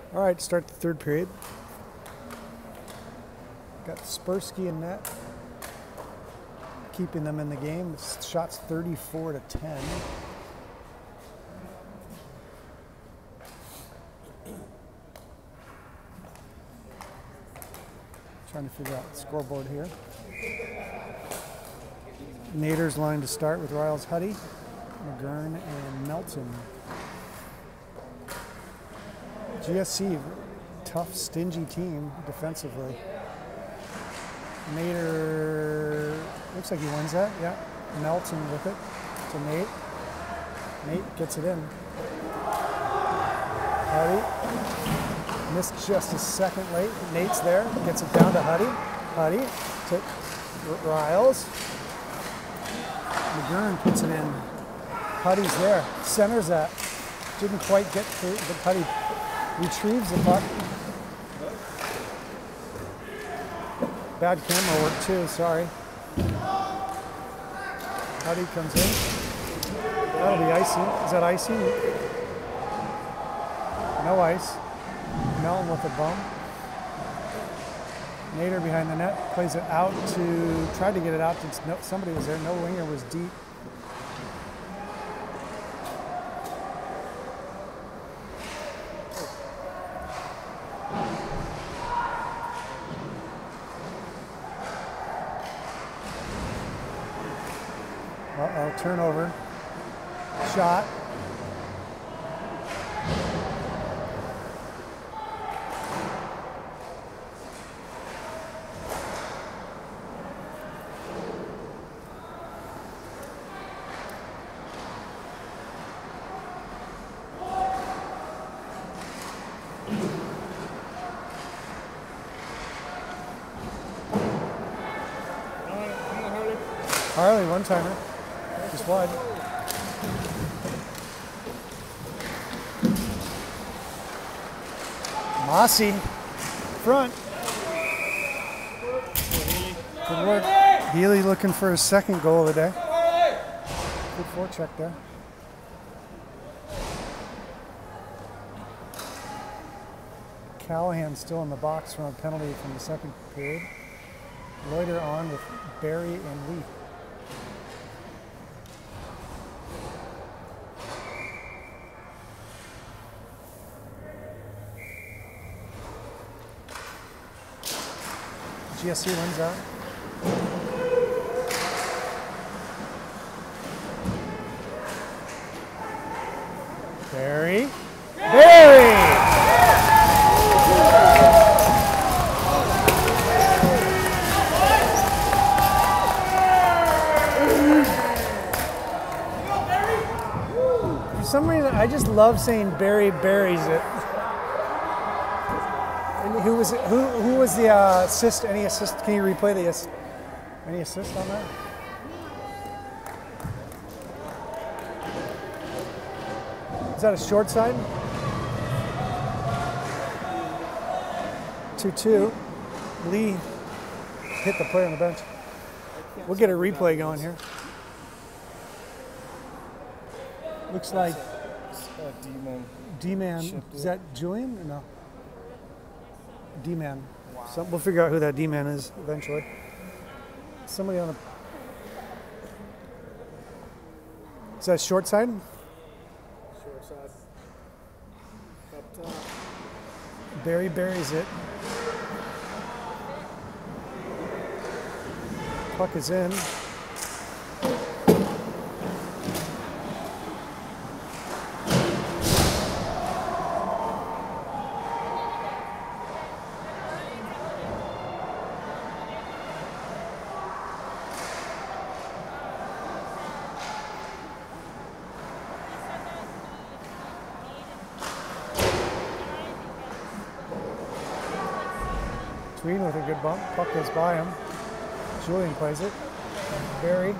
All right, start the third period. Got Spursky in net, keeping them in the game. The shot's 34-10. Trying to figure out the scoreboard here. Nader's line to start with Riles, Huddy, McGurn, and Melton. GSE, tough, stingy team defensively. Nader, looks like he wins that, yeah. Melton with it to Nate. Nate gets it in. Huddy, missed just a second late. Nate's there, gets it down to Huddy. Huddy to Riles. McGurn puts it in. Huddy's there, centers that. Didn't quite get through, but Huddy retrieves the puck. Bad camera work too, sorry. Huddy comes in. That'll be icing. Is that icing? No ice. Melton with a bum. Nader behind the net, plays it out to, tried to get it out to, somebody was there, no winger was deep. Uh-oh, turnover. Shot. Harley, one-timer. Just wide. Mossy, front. Good work. Healy looking for his second goal of the day. Good forecheck there. Callahan still in the box from a penalty from the second period. Loiter on with Barry and Lee. GSE wins out. Barry. Barry! For some reason, I just love saying Barry buries it. Who was the assist? Any assist? Can you replay the assist? Any assist on that? Is that a short side? 2-2. Lee hit the player on the bench. We'll get a replay going here. Looks like D-man. Is that Julian or no? D-man. Wow. So we'll figure out who that D-man is eventually. Somebody on the... Is that short side? Short side. Up top. Barry buries it. Puck is in. Tween with a good bump. Puck goes by him. Julian plays it. Barry.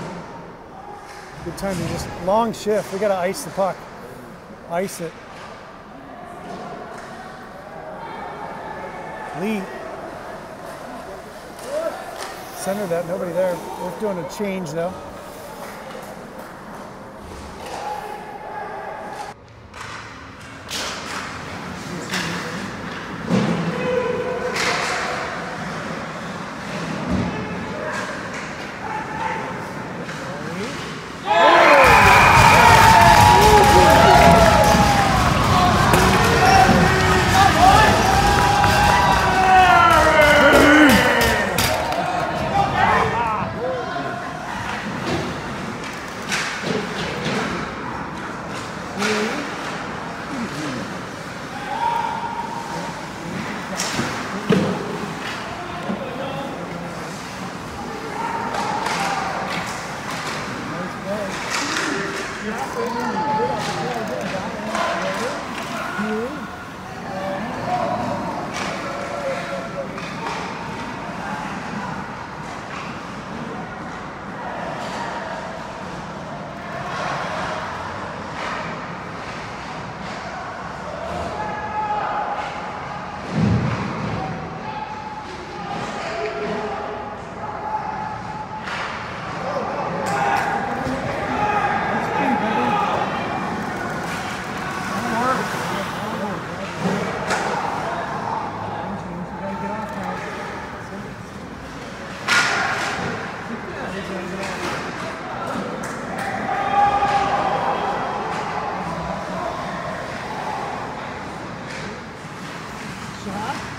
Good time to just long shift. We got to ice the puck. Ice it. Lee. Center that, nobody there. We're doing a change though. Shot.